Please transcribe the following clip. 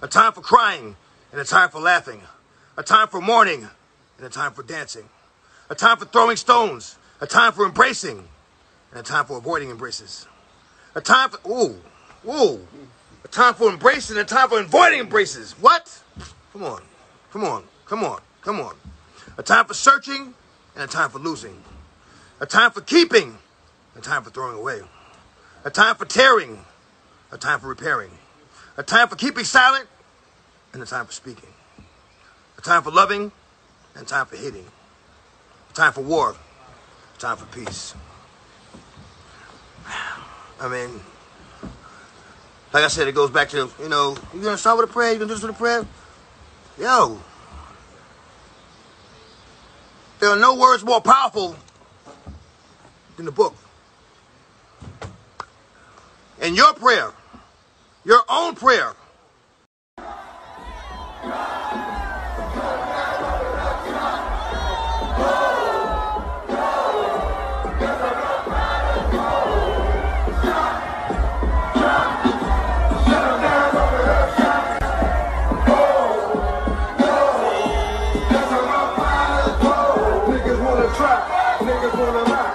A time for crying and a time for laughing. A time for mourning and a time for dancing. A time for throwing stones. A time for embracing and a time for avoiding embraces. A time for, a time for embracing and a time for avoiding embraces. What? Come on. A time for searching and a time for losing. A time for keeping and a time for throwing away. A time for tearing, a time for repairing. A time for keeping silent and a time for speaking. A time for loving and a time for hating. A time for war, a time for peace. I mean, like I said, it goes back to, you're going to start with a prayer, you're going to do this with a prayer? Yo. There are no words more powerful than the book. And your prayer, your own prayer. Niggas wanna trap, niggas wanna rap.